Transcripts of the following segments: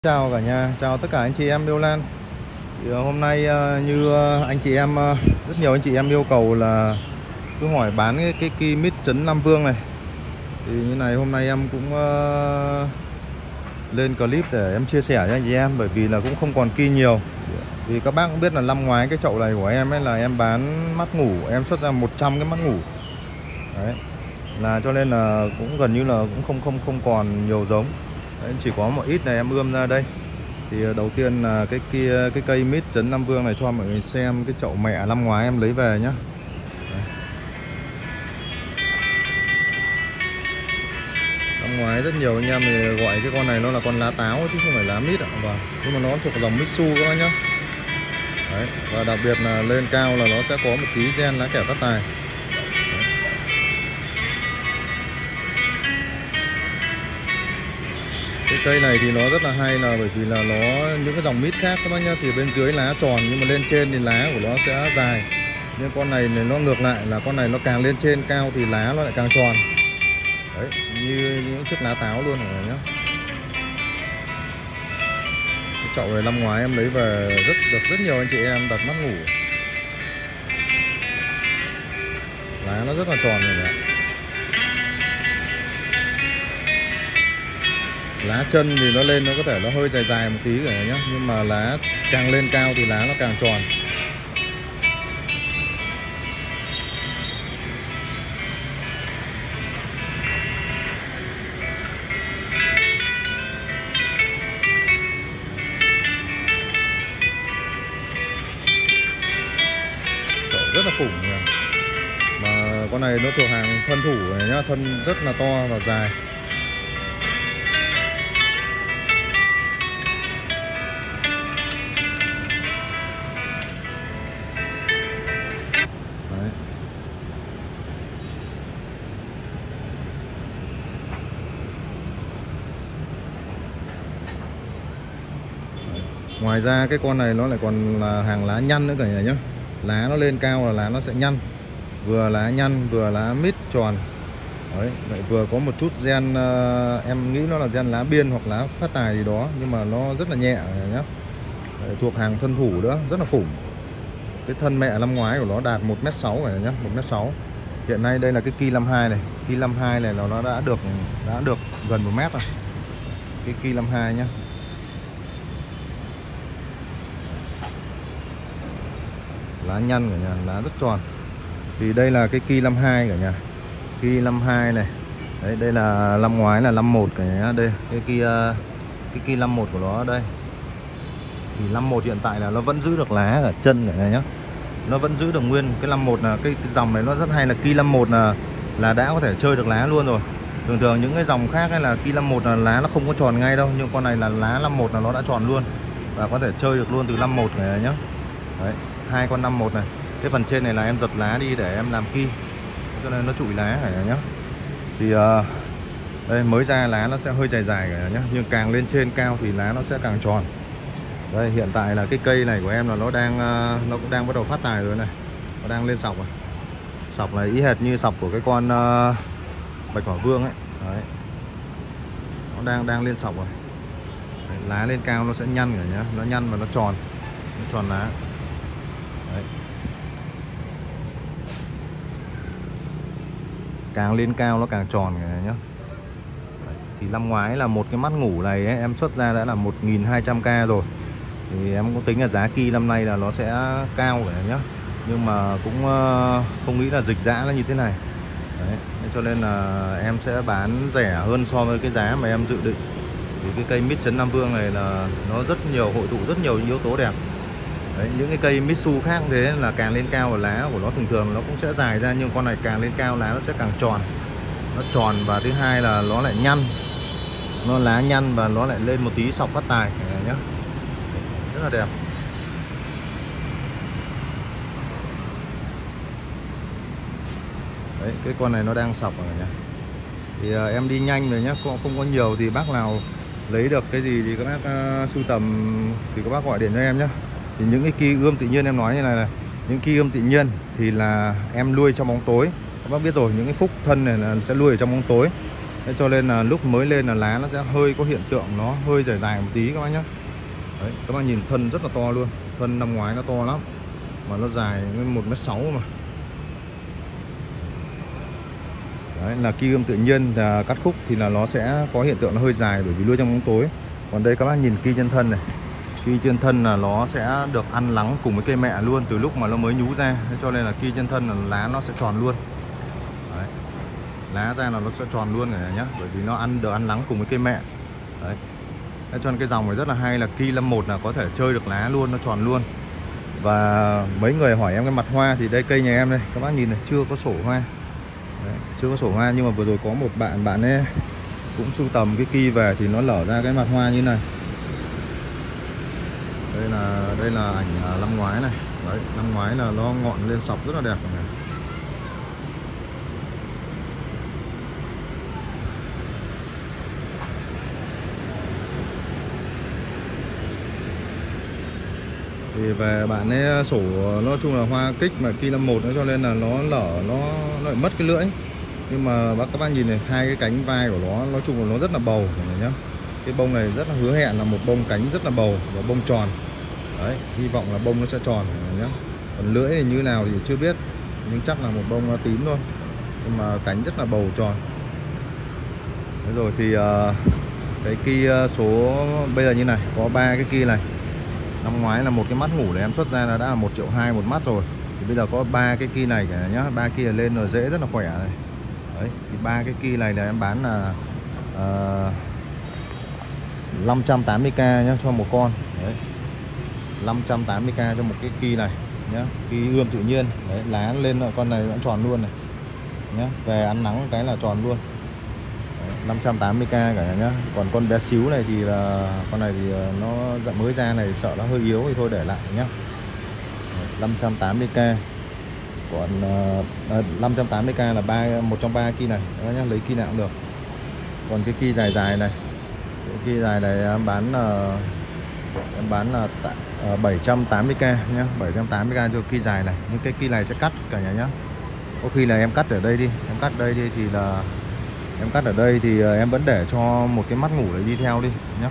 Chào cả nhà, chào tất cả anh chị em yêu lan. Hôm nay anh chị em rất nhiều anh chị em yêu cầu là cứ hỏi bán cái Ki Mít trấn Nam Vương này. Thì như này hôm nay em cũng lên clip để em chia sẻ cho anh chị em, bởi vì là cũng không còn Ki nhiều. Vì các bác cũng biết là năm ngoái cái chậu này của em ấy là em bán mắt ngủ, em xuất ra 100 cái mắt ngủ. Đấy. Là cho nên là cũng gần như là cũng không còn nhiều giống. Đấy, chỉ có một ít này em ươm ra đây. Thì đầu tiên là cái cây mít trấn Nam Vương này cho mọi người xem cái chậu mẹ năm ngoái em lấy về nhá. Đấy. Năm ngoái rất nhiều anh em thì gọi cái con này nó là con lá táo chứ không phải lá mít ạ. Vâng. Nhưng mà nó thuộc dòng Mitsu các bác nhá. Đấy. Và đặc biệt là lên cao là nó sẽ có một tí gen lá kẻ phát tài. Cái cây này thì nó rất là hay là bởi vì là nó những cái dòng mít khác các bác nhá, thì bên dưới lá tròn nhưng mà lên trên thì lá của nó sẽ dài. Nhưng con này thì nó ngược lại, là con này nó càng lên trên cao thì lá nó lại càng tròn. Đấy, như những chiếc lá táo luôn rồi nhá. Cái chậu này năm ngoái em lấy về được rất nhiều anh chị em đặt mắt ngủ. Lá nó rất là tròn rồi ạ. Lá chân thì nó lên nó có thể nó hơi dài dài một tí rồi nhá, nhưng mà lá càng lên cao thì lá nó càng tròn. Chậu rất là khủng nha. Mà con này nó thuộc hàng thân thủ này nhá, thân rất là to và dài. Đấy. Ngoài ra cái con này nó lại còn là hàng lá nhăn nữa cả nhà nhé. Lá nó lên cao là lá nó sẽ nhăn. Vừa lá nhăn vừa lá mít tròn. Đấy, lại vừa có một chút gen em nghĩ nó là gen lá biên hoặc lá phát tài gì đó, nhưng mà nó rất là nhẹ nhé. Đấy, thuộc hàng thân thủ nữa, rất là khủng. Cái thân mẹ năm ngoái của nó đạt 1m6 rồi nhé, 1m6. Hiện nay đây là cái Ki 52 này. Ki 52 này nó đã được gần 1 mét rồi. Cái Ki 52 nhá. Lá nhăn cả nhà, lá rất tròn. Thì đây là cái Ki 52 cả nhà. Ki 52 này. Đấy, đây là năm ngoái là 51 cả nhà. Đây, cái Ki 51 của nó ở đây. Thì 51 hiện tại là nó vẫn giữ được lá ở chân cả nhà nhá. Nó vẫn giữ được nguyên cái 51 là cái dòng này nó rất hay là Ki 51 là đã có thể chơi được lá luôn rồi. Thường thường những cái dòng khác hay là Ki 51 là lá nó không có tròn ngay đâu, nhưng con này là lá 51 là nó đã tròn luôn và có thể chơi được luôn từ 51 này nhá. Đấy, hai con 51 này. Cái phần trên này là em giật lá đi để em làm Ki, cho nên nó trụi lá này nhá. Thì đây mới ra lá nó sẽ hơi dài dài cả nhá, nhưng càng lên trên cao thì lá nó sẽ càng tròn. Đây hiện tại là cái cây này của em là nó cũng đang bắt đầu phát tài rồi này, nó đang lên sọc rồi. Sọc này y hệt như sọc của cái con bạch hỏa vương ấy. Đấy, nó đang lên sọc rồi. Đấy, lá lên cao nó sẽ nhăn cả nhá, nó nhăn và nó tròn lá. Đấy. Càng lên cao nó càng tròn cả nhá. Đấy. Thì năm ngoái là một cái mắt ngủ này ấy, em xuất ra đã là 1.200k rồi. Thì em cũng tính là giá Ki năm nay là nó sẽ cao cả nhá. Nhưng mà cũng không nghĩ là dịch dã nó như thế này. Đấy. Cho nên là em sẽ bán rẻ hơn so với cái giá mà em dự định. Thì cái cây mít trấn Nam Vương này là nó rất nhiều, hội tụ rất nhiều yếu tố đẹp. Đấy, những cái cây Mitsu khác thế là càng lên cao và lá của nó thường thường nó cũng sẽ dài ra, nhưng con này càng lên cao lá nó sẽ càng tròn. Nó tròn và thứ hai là nó lại nhăn. Nó lá nhăn và nó lại lên một tí sọc phát tài nhá. Rất là đẹp. Đấy, cái con này nó đang sọc rồi nhá. Thì em đi nhanh rồi nhá, không có nhiều thì bác nào lấy được cái gì thì các bác sưu tầm thì các bác gọi điện cho em nhé. Thì những cái Ki ươm tự nhiên em nói như này là những Ki ươm tự nhiên thì là em nuôi trong bóng tối. Các bác biết rồi, những cái phúc thân này là sẽ nuôi ở trong bóng tối. Thế cho nên là lúc mới lên là lá nó sẽ hơi có hiện tượng nó hơi dài dài một tí các bác nhé. Đấy, các bác nhìn thân rất là to luôn. Thân năm ngoái nó to lắm, mà nó dài 1m6 mà. Đấy, là ki ươm tự nhiên là cắt khúc thì là nó sẽ có hiện tượng nó hơi dài bởi vì nuôi trong bóng tối. Còn đây các bác nhìn ki chân thân này. Ki chân thân là nó sẽ được ăn lắng cùng với cây mẹ luôn từ lúc mà nó mới nhú ra. Thế cho nên là ki chân thân là lá nó sẽ tròn luôn. Đấy, lá ra là nó sẽ tròn luôn rồi nhá, bởi vì nó được ăn lắng cùng với cây mẹ. Đấy. Thế cho nên cái dòng này rất là hay là ki 51 là có thể chơi được lá luôn, nó tròn luôn. Và mấy người hỏi em cái mặt hoa thì đây cây nhà em đây, các bác nhìn này, chưa có sổ hoa. Đấy, chưa có sổ hoa, nhưng mà vừa rồi có một bạn ấy cũng sưu tầm cái ki về thì nó lở ra cái mặt hoa như này. Đây là ảnh năm ngoái này. Đấy, năm ngoái là nó ngọn lên sọc rất là đẹp này. Thì về bạn ấy sổ nói chung là hoa kích mà ki 51 nữa, cho nên là nó lở, nó lại mất cái lưỡi. Nhưng mà các bác nhìn này, hai cái cánh vai của nó nói chung là nó rất là bầu này nhá. Cái bông này rất là hứa hẹn là một bông cánh rất là bầu và bông tròn. Đấy, hy vọng là bông nó sẽ tròn này nhá. Còn lưỡi thì như nào thì chưa biết, nhưng chắc là một bông tím thôi. Nhưng mà cánh rất là bầu tròn. Thế rồi thì cái ki số bây giờ như này, có 3 cái ki này. Năm ngoái là một cái mắt ngủ này em xuất ra là đã là 1,2 triệu một mắt rồi. Thì bây giờ có 3 cái ki này cả nhá, 3 ki lên rồi rễ rất là khỏe này. Đấy, thì 3 cái ki này là em bán là 580k nhá cho một con. Đấy. 580k cho một cái ki này nhá, ki ươm tự nhiên. Đấy, lá lên con này vẫn tròn luôn này. Nhá, về ăn nắng cái là tròn luôn. Đấy, 580k cả nhà nhá. Còn con bé xíu này thì là con này thì nó dặm mới ra này, sợ nó hơi yếu thì thôi để lại nhá. 580k. Còn 580k là một trong 3 ki này đó nhá, lấy ki nào cũng được. Còn cái ki dài dài này, cái ki dài này em bán là 780k nhá, 780k cho ki dài này. Nhưng cái ki này sẽ cắt cả nhà nhá. Có khi là em cắt ở đây đi, em cắt đây đi thì là em cắt ở đây thì em vẫn để cho một cái mắt ngủ để đi theo đi nhá.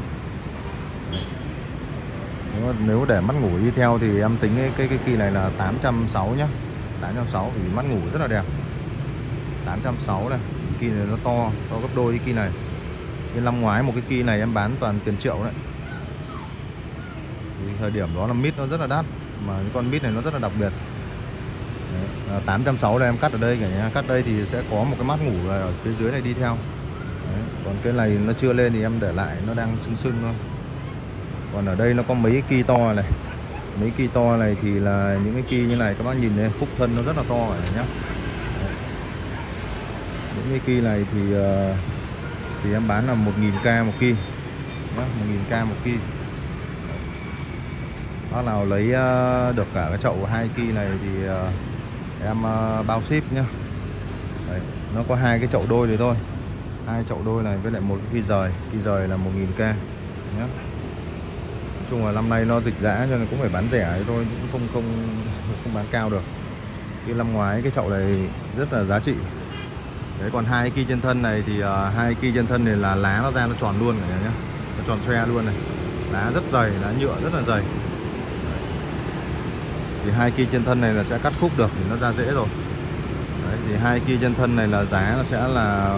Nếu để mắt ngủ đi theo thì em tính cái ki này là 860 nhá. 860 vì mắt ngủ rất là đẹp. 860 này, ki này nó to gấp đôi cái ki này. Cái năm ngoái một cái ki này em bán toàn tiền triệu đấy. Thì thời điểm đó là mít nó rất là đắt, mà cái con mít này nó rất là đặc biệt. Đấy, 860 đây em cắt ở đây cả nhà. Cắt đây thì sẽ có một cái mắt ngủ ở phía dưới này đi theo. Đấy, còn cái này nó chưa lên thì em để lại, nó đang sưng sưng thôi. Còn ở đây nó có mấy cái ki to này. Mấy ki to này thì là những cái ki như này, các bác nhìn này, khúc thân nó rất là to rồi nhá. Đấy. Những cái ki này thì em bán là 1000k một ki nhá, 1000k một ki. Bác nào lấy được cả cái chậu 2 ki này thì em bao ship nhá. Đấy, nó có 2 cái chậu đôi này thôi, 2 chậu đôi này với lại một cái ki rời là 1000k nhá. Nói chung là năm nay nó dịch dã cho nên cũng phải bán rẻ thôi, cũng không bán cao được. Cái năm ngoái cái chậu này rất là giá trị. Đấy, còn 2 ki chân thân này thì 2 ki chân thân này là lá nó ra nó tròn luôn cả nhá, nó tròn xoe luôn này, lá rất dày, lá nhựa rất là dày. Đấy. Thì 2 ki chân thân này là sẽ cắt khúc được thì nó ra rễ rồi. Đấy, thì 2 ki chân thân này là giá nó sẽ là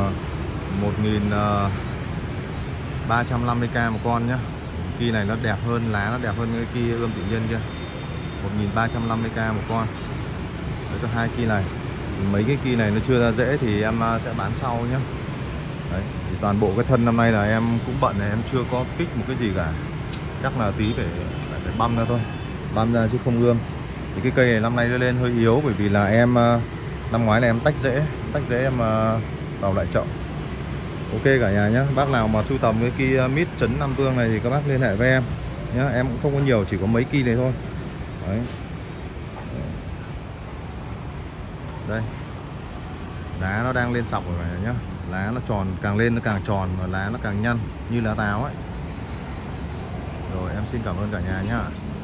1350k một con nhá. Ki này nó đẹp hơn, lá nó đẹp hơn cái ki ươm tự nhiên kia. 1350k một con. Đấy, cho 2 ki này. Mấy cái ki này nó chưa ra rễ thì em sẽ bán sau nhé. Đấy, thì toàn bộ cái thân năm nay là em cũng bận này, em chưa có kích một cái gì cả. Chắc là tí phải băm ra thôi, băm ra chứ không ươm. Thì cái cây này năm nay nó lên hơi yếu bởi vì là em năm ngoái là em tách rễ em vào lại chậu. Ok cả nhà nhé. Bác nào mà sưu tầm cái ki mít trấn Nam Vương này thì các bác liên hệ với em nhé. Em cũng không có nhiều, chỉ có mấy ki này thôi. Đấy. Đây, lá nó đang lên sọc rồi nhá. Lá nó tròn, càng lên nó càng tròn và lá nó càng nhăn như lá táo ấy. Rồi em xin cảm ơn cả nhà nhá.